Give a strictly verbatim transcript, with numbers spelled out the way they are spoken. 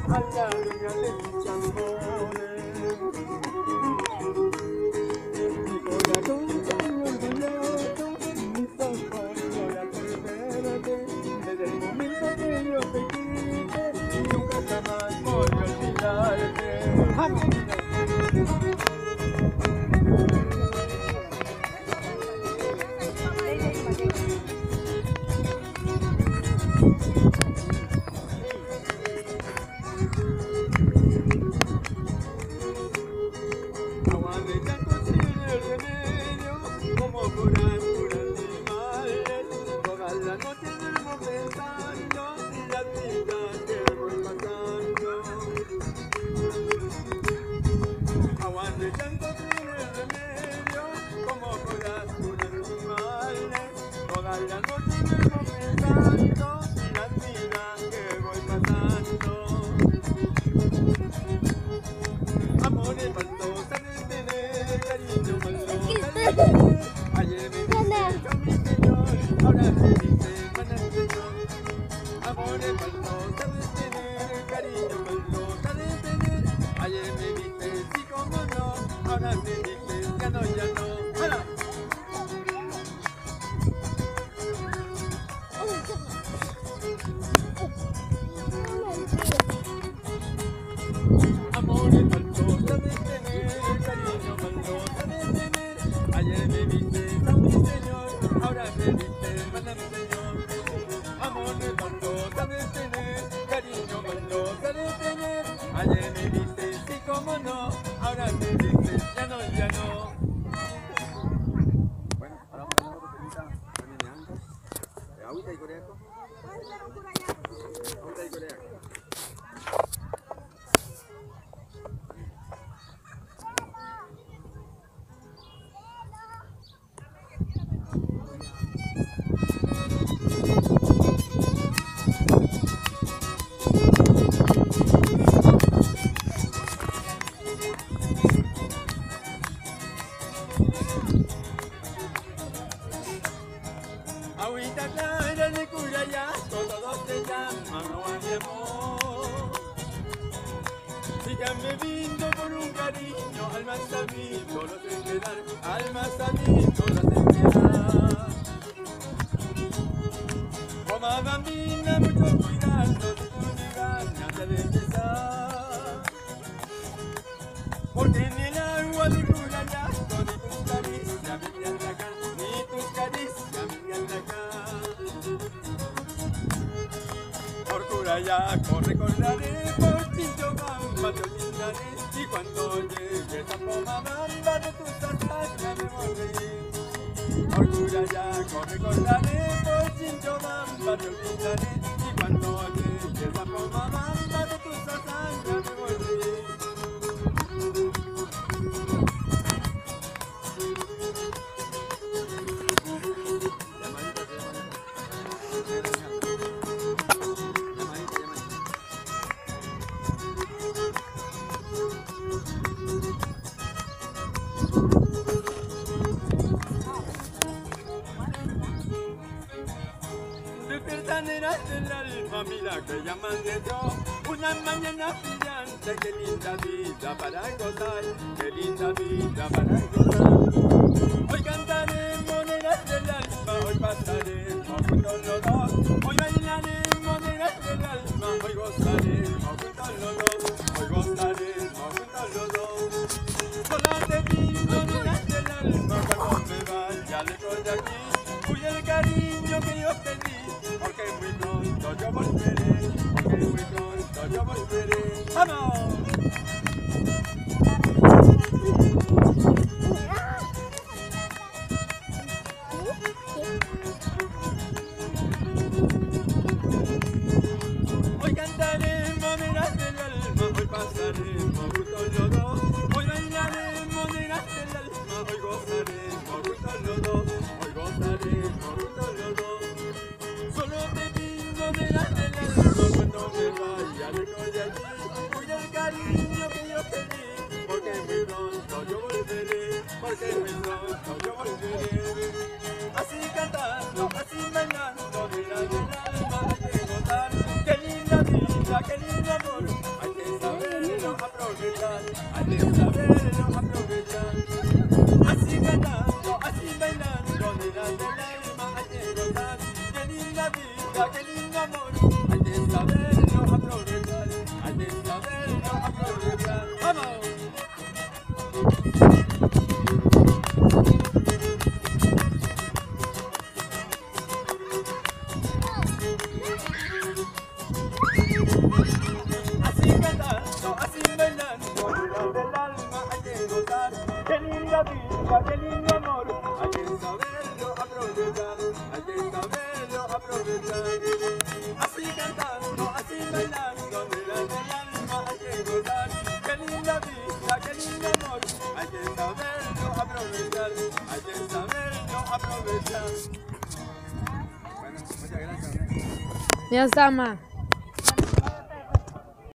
a la niña de mis amores. Mi corazón está muy orgulloso, mis ojos lloran por verte, desde el momento que yo te quise, nunca jamás voy a olvidarte. ¡Vamos! Agüita clara de Curayaco, todos te llaman agua de amor. Sigan bebiendo por un cariño, almas sabiendo los esperar, almas sabiendo los esperar. Toma bambina, mucho cuidado de tu llegar antes de empezar. Porque en el agua de Curayaco ni tus caricias me quedan acá, ni tus caricias me quedan acá. Por Curayaco recordaré, por Chinchobamba te olvidaré, y cuando llegue a Pomabamba de tus hazañas me volveré. Por Curayaco recordaré, por Chinchobamba te olvidaré, y cuando llegue a Pomabamba de tus hazañas me volveré. Despertaneras del alma, mira que llaman de Dios, una mañana brillante, qué linda vida para gozar, qué linda vida para gozar. Hoy cantaré monedas del alma, hoy pasaremos juntos los dos, hoy bailaremos monedas del alma, hoy gozaremos juntos los dos, hoy gozaremos juntos los dos. Solo te pido monedas del alma, cuando me vaya lejos de aquí, cuida el cariño que yo te di. Porque muy pronto yo volveré, porque muy pronto yo volveré. ¡Vamos! Hoy cantaremos monedas del alma, hoy pasaremos juntos los dos, hoy bailaremos monedas del alma, hoy gozaremos juntos los dos, hoy gozaremos juntos los dos. Solo te pido monedas del alma cuando me vaya lejos de aquí, cuida el cariño que yo te di, porque muy pronto yo volveré, porque muy pronto yo volveré. Así cantando, así bailando, mira del alma hay que gozar, qué linda vida, qué lindo amor. aprovechar, hay que saberlo aprovechar. Así cantando, así bailando, nenas del alma, hay que gozar. Qué linda vida, qué lindo amor, hay que saberlo aprovechar, hay que saberlo aprovechar. ¡Vamos! Así cantando, así bailando, nenas del alma, hay que gozar. Qué linda vida, qué lindo amor, hay que saberlo aprovechar, hay que saberlo aprovechar. Así cantando, así bailando, nenas del alma, hay que gozar. Qué linda vida, qué lindo amor, hay que saberlo aprovechar, hay que saberlo aprovechar. Bueno, muchas gracias. Ya está, ma.